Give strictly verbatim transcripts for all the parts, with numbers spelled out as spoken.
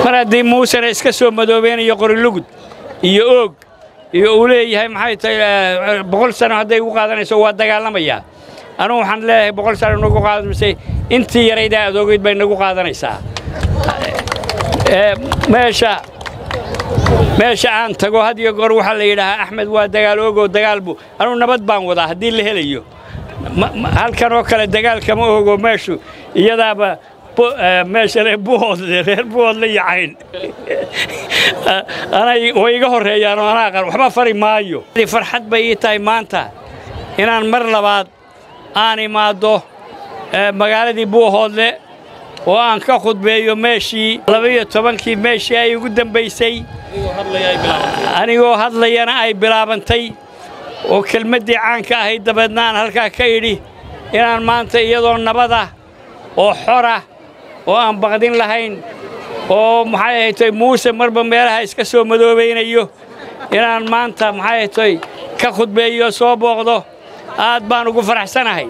mar haddii muusena iska soo madoobeynaya qorilugud iyo oog iyo uu leeyahay maxay tahay boqol sano hadday ugu qaadanayso waa dagaalamayaa anugu waxaan leeyahay boqol sano nagu qaadanaysay intii yarayda adoogeyd bay nagu qaadanaysaa meesha meesha aan tago had iyo goor waxa la yidhaahaa axmed waa dagaal oogoo dagaal buu anugu nabad baan wadaa haddii la helayo halkan oo kale dagaal kama ogo meeshu iyadaaba meesha reer buhoodle reer buhoodle yacayn anay way iga horreeyaan oo anaa qar waxba fari maayo farxad bay ii tahay maanta inaan mar labaad aan imaado magaaladii buhoodle oo aan ka khudbeeyo meeshii laba iyo tobankii meeshii ay ugu dambaysay anigoo hadlayana ay bilaabantay oo kelmaddii caanka ahayd dabeedna aan halkaa ka idhi inaan maanta iyadoo nabada oo xora oo aan baqdin lahayn oo maxay ahayd muuse marba meelaha iska soo madoobaynayo inaan maanta maxay ahayd ka khudbeeyo soo booqdo aad baan ugu faraxsanahay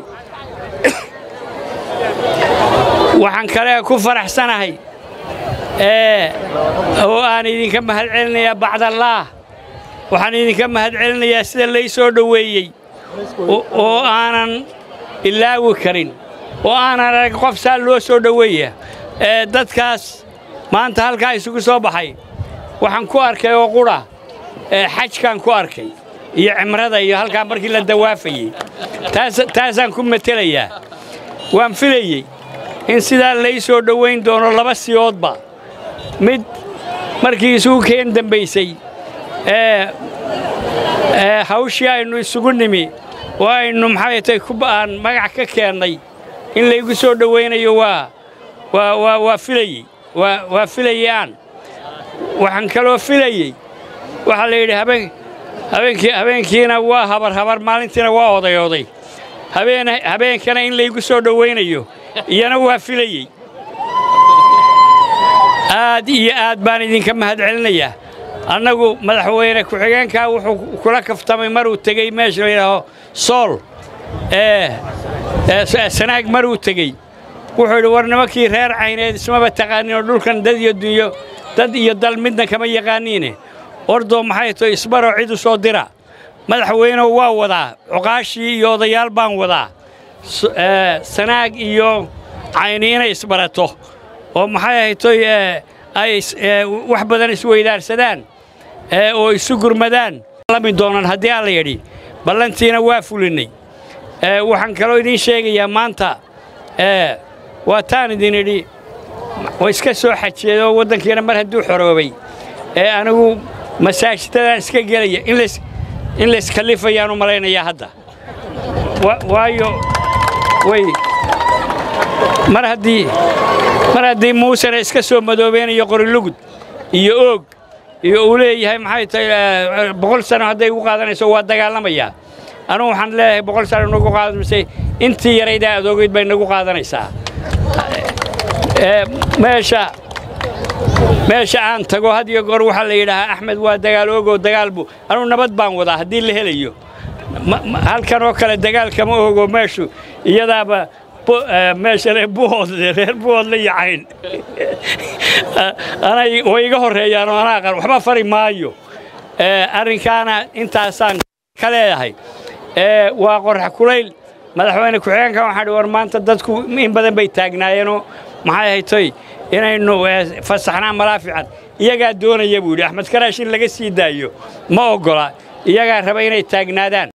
waxaan kale ku faraxsanahay ee oo aan idinka mahad celinayaa bacdallaah waxaan idinka mahad celinayaa sida lay soo dhaweeyay oo aanan ilaawi karin oo aanan arag qof saa loo soo dhaweeyaa ee dadkaas maanta halkaa isugu soo baxay waxaan ku arkay oo qura ee xajkan ku arkay iyo cimrada iyo halkaa markii la dawaafayay taas taasaan ku matelayaa waan filayay in sidaa lay soo dhaweyn doono laba siyoodba mid markii isugu keen dambaysay ee ee hawshii aynu isugu nimi oo aynu maxay tahay ku baan magac ka keennay in laygu soo dhaweynayo waa waa waa waa filayay waa waa filayaan waxaan kaloo filayay waxa la yidhi habeen habeenkii habeenkiina waa habar habar maalintiina waa odayooday habeen habeenkana in laygu soo dhaweynayo iyana waa filayay aad iyo aad baan idinka mahad celinayaa annagu madaxweyne ku-xigeenka wuxuu kula kaftamay maruu tegey meesha la yidhaaho sool ee sanaag maruu tegey wuxuu yidhi war nimankii reer cayneed ismaba taqaaninoo dhulkan dad iyo dunyo dad iyo dal midna kama yaqaaniine ordoo maxay tahay isbaroo cid u soo dira madaxweynehu waa wadaa cuqaashii iyo odayaal baan wadaa sanaag iyo cayni inay isbarato oo maxay ahaytoy ay wax badan isweydaarsadaan oo isu gurmadaan lami doonaan haddii aan la yidhi ballantiina waa fulinay waxaan kaloo idiin sheegayaa maanta waa taan idin idhi way iska soo xajeedoo waddankiina mar hadduu xoroobay ee anigu masaajidadaan iska gelaya in layskallifayaan u malaynayaa hadda waayo way mar haddii mar haddii muusena iska soo madoobeynaya qorilugud iyo oog iyo uu leeyahay maxay tahay boqol sano hadday ugu qaadanayso waa dagaalamayaa anugu waxaan leeyahay boqol sano nagu qaadanaysay intii yarayda adoogeyd bay nagu qaadanaysaa meesha meesha aan tago had iyo goor waxa la yidhaahaa axmed waa dagaal oogoo dagaal buu anugu nabad baan wadaa haddii la helayo halkan oo kale dagaal kama ogo meeshu iyadaaba meesha reer buhoodle reer buhoodle yacayn anay way iga horreeyaan oo anaa qar waxba fari maayo arrinkaana intaasaan ka leedahay waa qorrax kulayl madaxweyne ku-xigeenka waxaan war maanta dadku in badan bay taagnaayeenoo maxay ahaytoy inaynu fasaxnaan malaafican iyagaa doonaya buu yidhi axmed karaash in laga sii daayo ma oggola iyagaa raba inay taagnaadaan